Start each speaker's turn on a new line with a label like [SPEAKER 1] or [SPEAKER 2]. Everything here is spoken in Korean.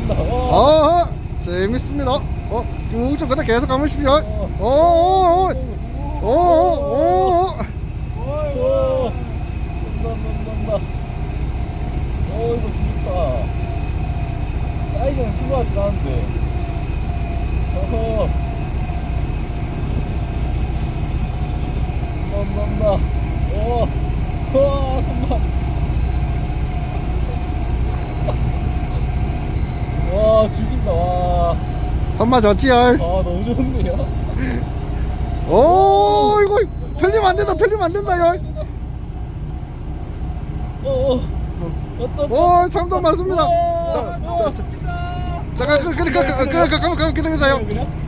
[SPEAKER 1] 간다. 와.
[SPEAKER 2] 재밌습니다. 쭉쭉 그다 계속 가보십시오.
[SPEAKER 1] 아이고. 난다. 이거 재밌다. 사이즈는 필요하지 않은데. 난다. 선반. 와, 죽인다. 와.
[SPEAKER 2] 선마 좋지요.
[SPEAKER 1] 너무 좋은데요.
[SPEAKER 2] 이거 틀리면 안 된다. 틀리면 안 된다. 참도 맞습니다. 잠깐 기다려요.